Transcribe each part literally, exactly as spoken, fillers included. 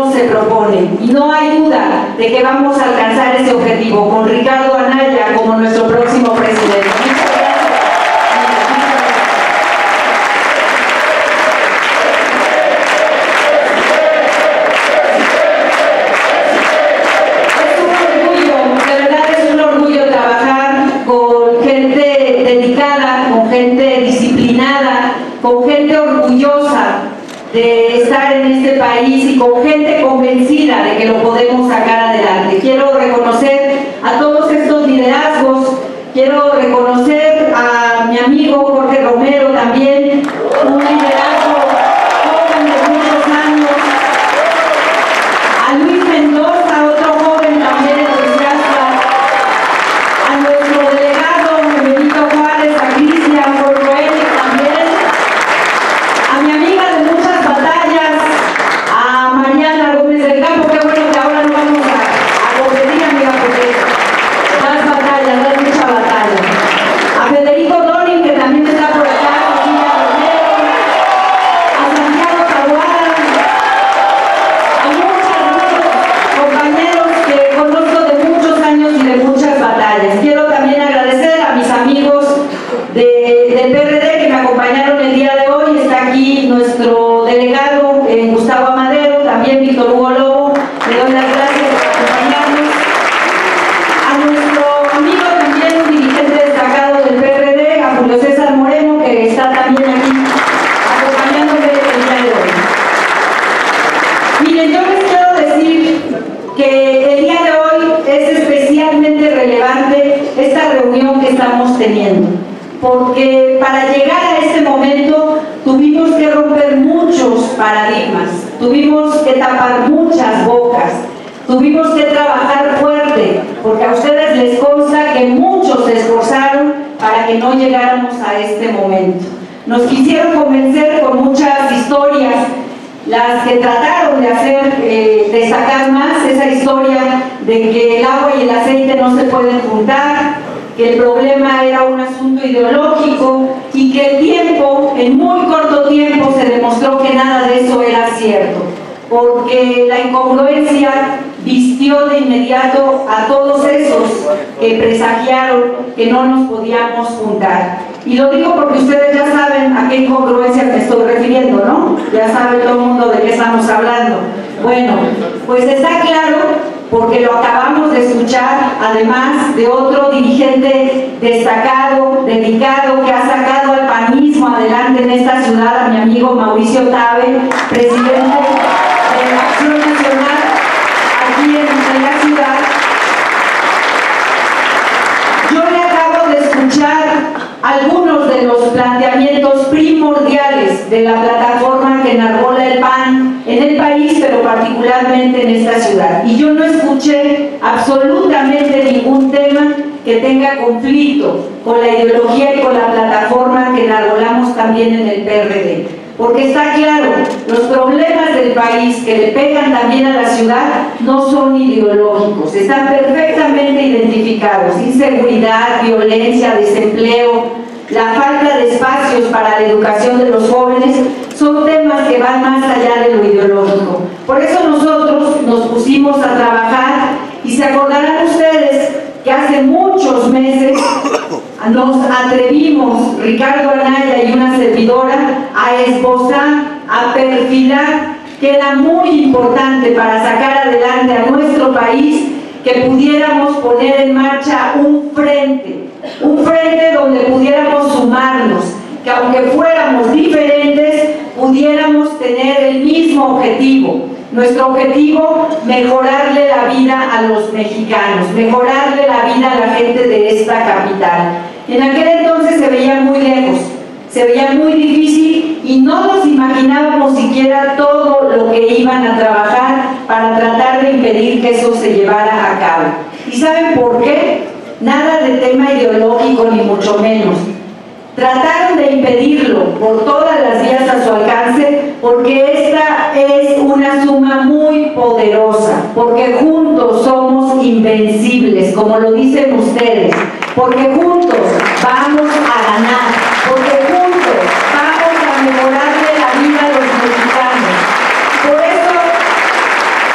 gobierno se propone. Y no hay duda de que vamos a alcanzar ese objetivo con Ricardo Anaya como nuestro próximo presidente. Muchas gracias. Es un orgullo, de verdad es un orgullo trabajar con gente dedicada, con gente disciplinada, con gente orgullosa de estar en este país y con gente convencida de que lo podemos sacar adelante. Quiero reconocer a todos estos liderazgos, quiero reconocer a mi amigo Jorge Romero también, un liderazgo joven de muchos años, a Luis Mendoza, otro joven también entusiasta, a nuestro delegado Benito Juárez, a Cristian Borgoel también, a mi amiga de muchas batallas, a Mariana Gómez del Campo. Qué bueno que ahora no vamos a, a competir, amiga, porque das batallas, das mucha batalla. A Federico Dorin, que también está por acá, a Cecilia Romero, a Santiago Tahuara, a muchos, muchos compañeros que conozco de muchos años y de muchas batallas. Quiero también agradecer a mis amigos de, del P R D que me acompañaron el día de hoy. Está aquí nuestro delegado eh, Gustavo Amadero, también Víctor Hugo Lobo. Le doy las gracias por acompañarnos. A nuestro amigo también, un dirigente destacado del P R D, a Julio César Moreno, que está también aquí acompañándome el día de hoy. Miren, yo les quiero decir que el día de hoy es especialmente relevante esta reunión que estamos teniendo, porque para llegar a este momento tuvimos que romper muchos paradigmas, tuvimos que tapar muchas bocas, tuvimos que trabajar fuerte, porque a ustedes les consta que muchos se esforzaron para que no llegáramos a este momento. Nos quisieron convencer con muchas historias, las que trataron de hacer eh, destacar más esa historia de que el agua y el aceite no se pueden juntar, que el problema era un asunto ideológico y que el tiempo, en muy corto tiempo, se demostró que nada de eso era cierto, porque la incongruencia vistió de inmediato a todos esos que presagiaron que no nos podíamos juntar. Y lo digo porque ustedes ya saben a qué incongruencia me estoy refiriendo, ¿no? Ya sabe todo el mundo de qué estamos hablando. Bueno, pues está claro, porque lo acabamos de escuchar, además de otro dirigente destacado, dedicado, que ha sacado al panismo adelante en esta ciudad, a mi amigo Mauricio Tabe, presidente de la Acción Nacional aquí en, en la ciudad. Yo le acabo de escuchar algunos de los planteamientos primordiales de la plataforma que enarbola el P A N en el país, pero particularmente en esta ciudad. Y yo no escuché absolutamente ningún tema que tenga conflicto con la ideología y con la plataforma que enarbolamos también en el P R D. Porque está claro, los problemas del país que le pegan también a la ciudad no son ideológicos, están perfectamente identificados: inseguridad, violencia, desempleo, la falta de espacios para la educación de los jóvenes, son temas que van más allá de lo ideológico. Por eso nosotros nos pusimos a trabajar, y se acordarán ustedes que hace muchos meses nos atrevimos, Ricardo Anaya y una servidora, a esbozar, a perfilar que era muy importante para sacar adelante a nuestro país que pudiéramos poner en marcha un frente, un frente donde pudiéramos sumarnos, que aunque fuéramos diferentes, pudiéramos tener el mismo objetivo. Nuestro objetivo, mejorarle la vida a los mexicanos, mejorarle la vida a la gente de esta capital. En aquel entonces se veía muy lejos, se veía muy difícil y no nos imaginábamos siquiera todo lo que iban a trabajar para tratar de impedir que eso se llevara a cabo. ¿Y saben por qué? Nada de tema ideológico ni mucho menos. Trataron de impedirlo por todas las vías a su alcance, porque esta es una suma muy poderosa, porque juntos somos invencibles, como lo dicen ustedes, porque juntos vamos a ganar, porque juntos vamos a mejorarle la vida a los mexicanos. Por eso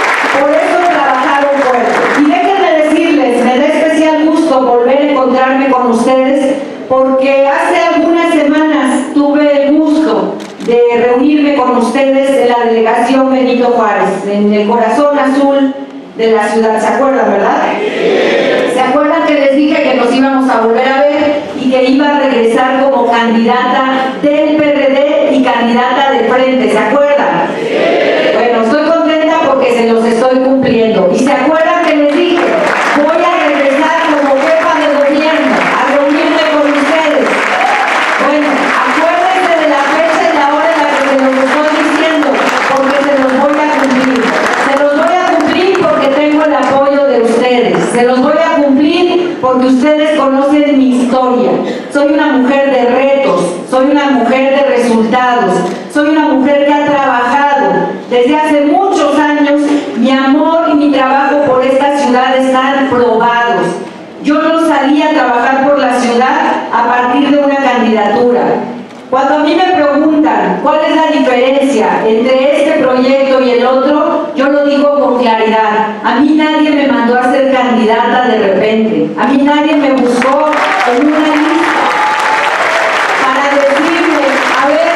comunicarme con ustedes porque hace algunas semanas tuve el gusto de reunirme con ustedes en la delegación Benito Juárez, en el corazón azul de la ciudad. ¿Se acuerdan, verdad? ¿Se acuerdan que les dije que nos íbamos a volver a ver y que iba a regresar como candidata del P R D y candidata de Frente? ¿Se acuerdan? Bueno, estoy contenta porque se los estoy cumpliendo. ¿Y se acuerdan que les dije? Voy a regresar como jefa de gobierno a reunirme con ustedes. Bueno, acuérdense de la fecha y la hora en la que se los estoy diciendo, porque se los voy a cumplir. Se los voy a cumplir porque tengo el apoyo de ustedes. Se los voy a cumplir porque ustedes conocen mi historia. Soy una mujer de retos, soy una mujer de resultados, soy una mujer que ha trabajado desde hace muchos años. Mi amor y mi trabajo por esta ciudad están probados. Yo no salí a trabajar por la ciudad a partir de una candidatura. Cuando a mí me preguntan cuál es la diferencia entre este proyecto y el otro, yo lo digo con claridad. A mí nadie me mandó a ser candidata de repente. A mí nadie me buscó en una lista para decirme, a ver,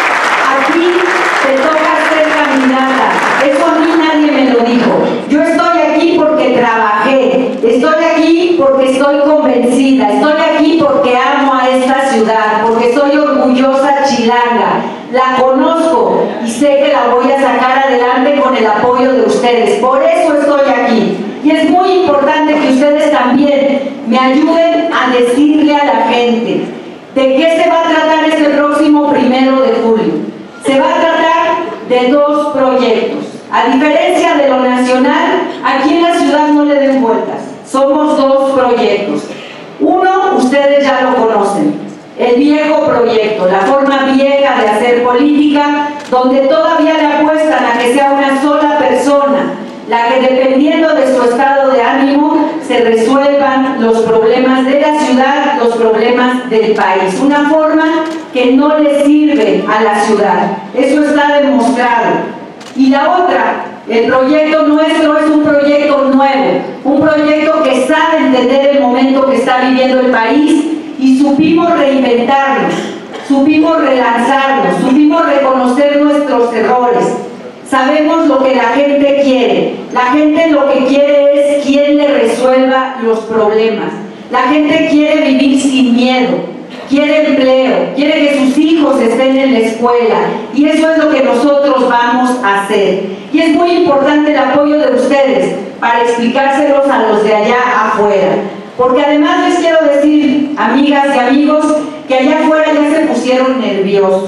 aquí te toca ser candidata. Eso a mí nadie me lo dijo. Yo estoy aquí porque trabajé, estoy aquí porque estoy convencida, estoy aquí porque amo a esta ciudad, porque soy orgullosa chilanga, la conozco y sé que la voy a sacar adelante con el apoyo de ustedes. Por eso estoy aquí. Y es muy importante que ustedes también me ayuden a decirle a la gente de qué se va a tratar este próximo primero de julio. Se va a tratar de dos proyectos. A diferencia de lo nacional, aquí en la ciudad no le den vueltas. Somos dos proyectos. Uno, ustedes ya lo conocen, el viejo proyecto, la forma vieja de hacer política, donde todavía le apuestan a que sea una sola persona la que, dependiendo de su estado de ánimo, se resuelvan los problemas de la ciudad, los problemas del país. Una forma que no le sirve a la ciudad. Eso está demostrado. Y la otra, el proyecto nuestro es un proyecto nuevo, un proyecto que sabe entender el momento que está viviendo el país y supimos reinventarnos, supimos relanzarnos, supimos reconocer nuestros errores. Sabemos lo que la gente quiere. La gente lo que quiere es quien le resuelva los problemas. La gente quiere vivir sin miedo, quiere empleo, quiere que sus hijos estén en la escuela, y eso es lo que nosotros vamos a hacer. Y es muy importante el apoyo de ustedes para explicárselos a los de allá afuera, porque además les quiero decir, amigas y amigos, que allá afuera ya se pusieron nerviosos.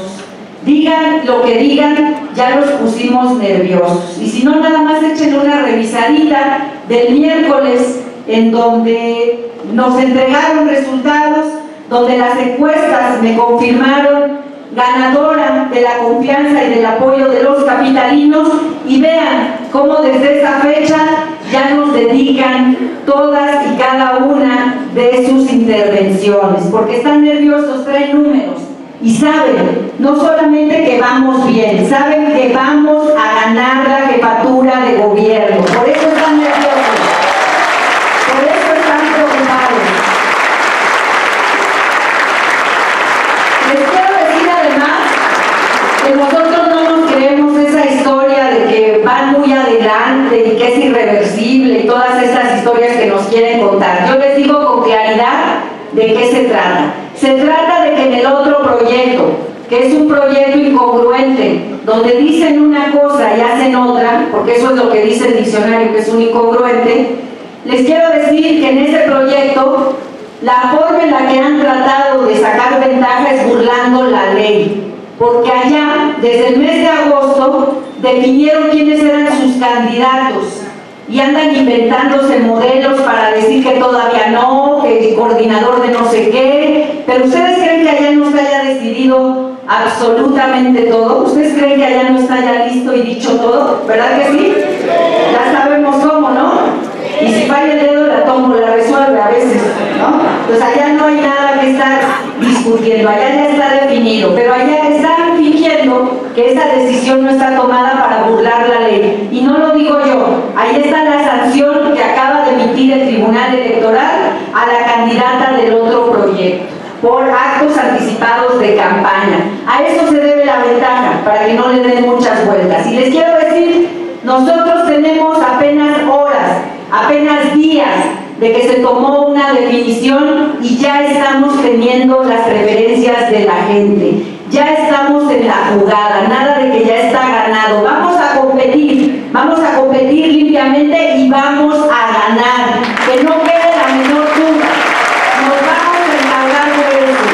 Digan lo que digan, ya los pusimos nerviosos. Y si no, nada más echen una revisadita del miércoles, en donde nos entregaron resultados, donde las encuestas me confirmaron ganadora de la confianza y del apoyo de los capitalinos, y vean cómo desde esa fecha ya nos dedican todas y cada una de sus intervenciones, porque están nerviosos, traen números y saben no solamente que vamos bien, saben que vamos a ganar la jefatura de gobierno. Por eso están nerviosos, por eso están preocupados. Les quiero decir además que nosotros no nos creemos esa historia de que van muy adelante y que es irreversible y todas esas historias que nos quieren contar. Yo les digo con claridad de qué se trata. Se trata de que en el otro proyecto, que es un proyecto incongruente, donde dicen una cosa y hacen otra, porque eso es lo que dice el diccionario, que es un incongruente, les quiero decir que en ese proyecto la forma en la que han tratado de sacar ventaja es burlando la ley, porque allá, desde el mes de agosto, definieron quiénes eran sus candidatos y andan inventándose modelos para decir que todavía no, que el coordinador de no sé qué. Pero ¿ustedes creen que allá no se haya decidido absolutamente todo? ¿Ustedes creen que allá no está ya listo y dicho todo? ¿Verdad que sí? Ya sabemos cómo, ¿no? Y si falla el dedo, la tomo, la resuelve a veces, ¿no? Pues allá no hay nada que estar discutiendo, allá ya está definido, pero allá están fingiendo que esa decisión no está tomada para burlar la ley. Y no lo digo yo, ahí está la sanción que acaba de emitir el Tribunal Electoral a la candidata del otro proyecto, por actos anticipados de campaña. A eso se debe la ventaja, para que no le den muchas vueltas. Y les quiero decir, nosotros tenemos apenas horas, apenas días de que se tomó una definición y ya estamos teniendo las preferencias de la gente. Ya estamos en la jugada, nada de que ya está ganado. Vamos a competir, vamos a competir limpiamente y vamos a ganar. Que no quede la menor duda. Nos vamos a encargar de eso.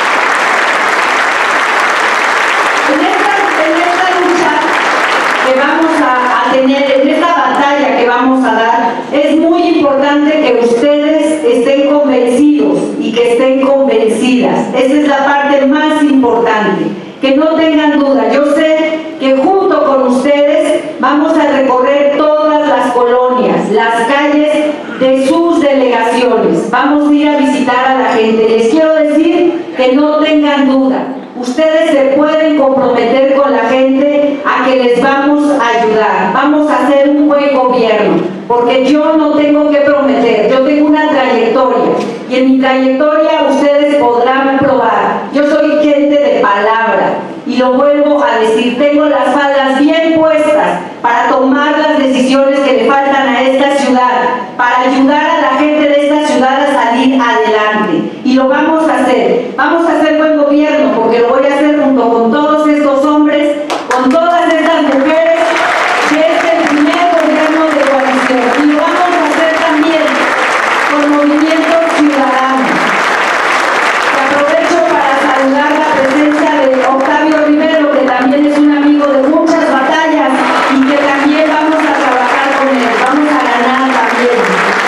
En esta, en esta lucha que vamos a, a tener, en esta batalla que vamos a dar, es muy importante que ustedes estén convencidos y que estén convencidas. Esa es la parte más importante, que no tengan duda. Yo sé que junto con ustedes vamos a recorrer todas las colonias, las calles de sus delegaciones. Vamos a ir a visitar a la gente. Les quiero decir que no tengan duda. Ustedes se pueden comprometer con la gente a que les vamos a ayudar. Vamos a hacer un buen gobierno, porque yo no tengo que prometer, yo tengo una trayectoria y en mi trayectoria ustedes podrán probar. Yo soy gente de palabra y lo vuelvo a decir, tengo las faldas bien puestas para tomar las decisiones que le faltan a esta ciudad, para ayudar a la gente de esta ciudad a salir adelante. Y lo vamos a hacer. Vamos a hacer buen gobierno, porque lo voy a hacer junto con todos estos hombres, con todas estas mujeres, que es el primer gobierno de coalición. Y lo vamos a hacer también con Movimiento Ciudadano. Y aprovecho para saludar la presencia de Octavio Rivero, que también es un amigo de muchas batallas y que también vamos a trabajar con él. Vamos a ganar también.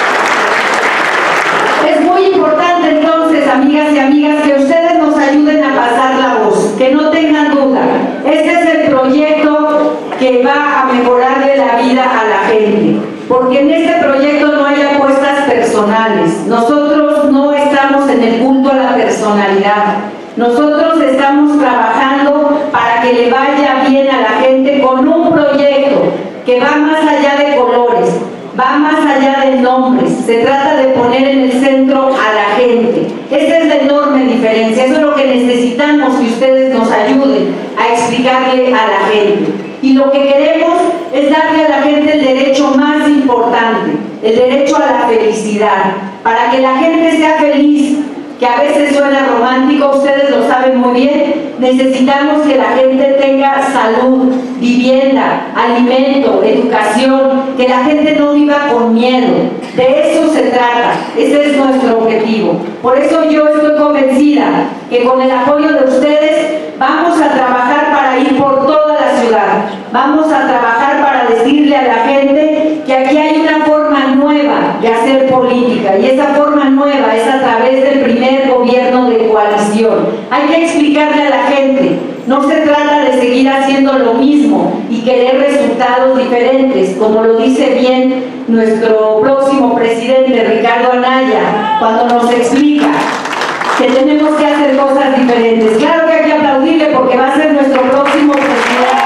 Es muy importante entonces, amigas y amigas, que ustedes nos ayuden a pasar la voz, que no tengan duda. Este es el proyecto que va a mejorarle la vida a la gente, porque en este proyecto no hay apuestas personales. Nosotros no estamos en el culto a la personalidad. Nosotros estamos trabajando para que le vaya bien a la gente con un proyecto que va más allá de colores, va más allá de nombres. Se trata de poner en el centro a la gente. Esa es la enorme diferencia. Eso es lo que necesitamos, que ustedes nos ayuden a explicarle a la gente. Y lo que queremos es darle a la gente el derecho más importante, el derecho a la felicidad, para que la gente sea feliz, que a veces suena romántico, ustedes lo saben muy bien. Necesitamos que la gente tenga salud, vivienda, alimento, educación, que la gente no viva con miedo. De eso se trata, ese es nuestro objetivo. Por eso yo estoy convencida que con el apoyo de ustedes vamos a trabajar para ir por toda la ciudad. Vamos a trabajar para decirle a la gente que aquí hay una forma nueva de hacer política, y esa forma nueva es a través del primer gobierno de coalición. Hay que explicarle a la gente, no se trata de seguir haciendo lo mismo y querer resultados diferentes, como lo dice bien nuestro próximo presidente, Ricardo Anaya, cuando nos explica que tenemos que hacer cosas diferentes. Claro que hay que aplaudirle, porque va a ser nuestro próximo presidente.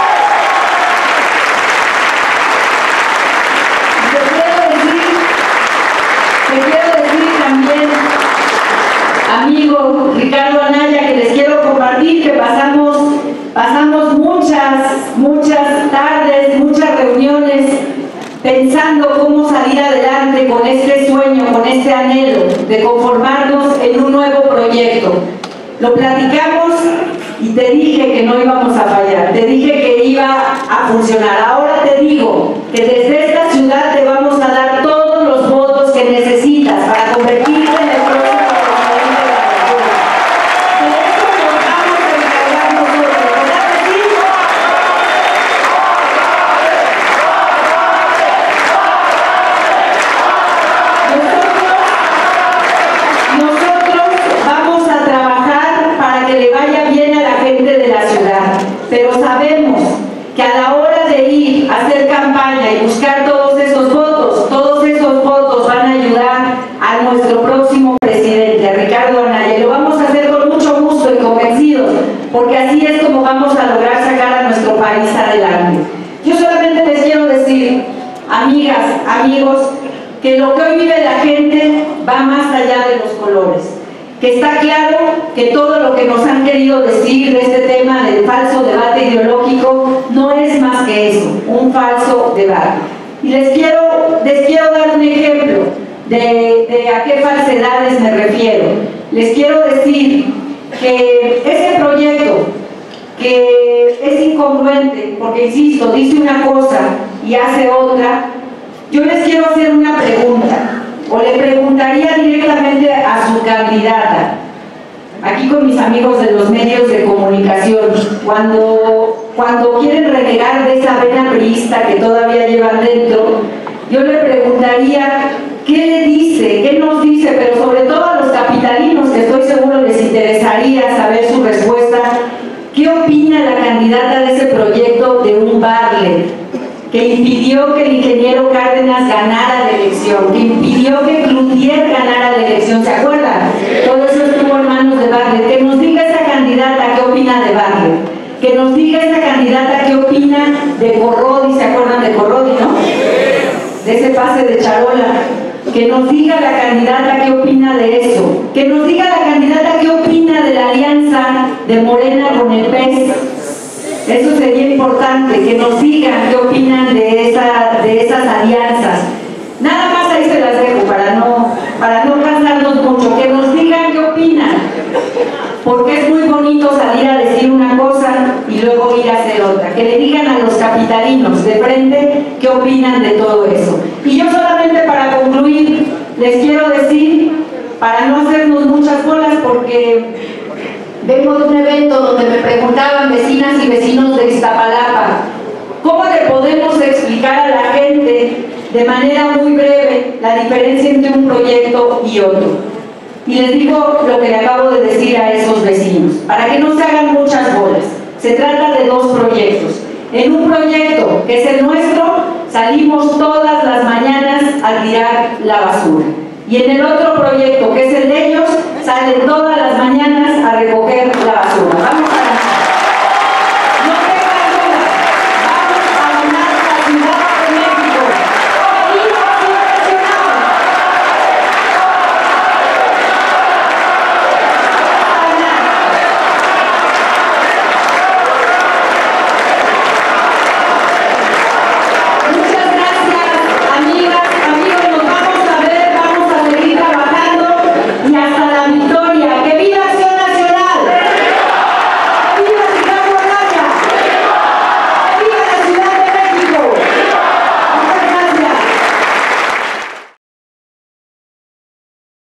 Amigo Ricardo Anaya, que les quiero compartir que pasamos, pasamos muchas, muchas tardes, muchas reuniones pensando cómo salir adelante con este sueño, con este anhelo de conformarnos en un nuevo proyecto. Lo platicamos y te dije que no íbamos a fallar, te dije que iba a funcionar. Ahora te digo que desde esta ciudad te vamos a dar todos los votos que necesitas para convertirte en el próximo. Pero sabemos que a la hora de ir a hacer campaña y buscar todos esos votos, todos esos votos van a ayudar a nuestro próximo presidente, a Ricardo Anaya. Y lo vamos a hacer con mucho gusto y convencidos, porque así es como vamos a lograr sacar a nuestro país adelante. Yo solamente les quiero decir, amigas, amigos, que lo que hoy vive la gente va más allá de los colores. que está claro que todo lo que nos han querido decir de este tema del falso debate ideológico no es más que eso, un falso debate. Y les quiero, les quiero dar un ejemplo de, de a qué falsedades me refiero. Les quiero decir que ese proyecto, que es incongruente, porque insisto, dice una cosa y hace otra, yo les quiero hacer una pregunta, o le preguntaría directamente a su candidata, aquí con mis amigos de los medios de comunicación, cuando, cuando quieren renegar de esa vena priista que todavía llevan dentro, yo le preguntaría qué le dice, qué nos dice, pero sobre todo a los capitalinos, que estoy seguro les interesaría saber su respuesta, ¿qué opina la candidata de ese proyecto de un Bartlett que impidió que el ingeniero Cárdenas ganara la elección, que impidió que Cloutier ganara la elección? ¿Se acuerdan? Todo eso estuvo en manos de Bartlett. Que nos diga esa candidata qué opina de Bartlett, que nos diga esa candidata qué opina de Corrodi. ¿Se acuerdan de Corrodi, no? De ese pase de charola. Que nos diga la candidata qué opina de eso, que nos diga la candidata qué opina de la alianza de Morena con el P E S. Eso sería importante, que nos digan qué opinan de, esa, de esas alianzas. Nada más ahí se las dejo para no, para no cansarnos mucho, que nos digan qué opinan, porque es muy bonito salir a decir una cosa y luego ir a hacer otra. Que le digan a los capitalinos de frente qué opinan de todo eso. Y yo solamente para concluir les quiero decir, para no hacernos muchas bolas, porque vengo de un evento donde me preguntaban vecinas y vecinos de Iztapalapa, ¿cómo le podemos explicar a la gente de manera muy breve la diferencia entre un proyecto y otro? Y les digo lo que le acabo de decir a esos vecinos, para que no se hagan muchas bolas. Se trata de dos proyectos. En un proyecto, que es el nuestro, salimos todas las mañanas a tirar la basura. Y en el otro proyecto, que es el de ellos, salen todas las mañanas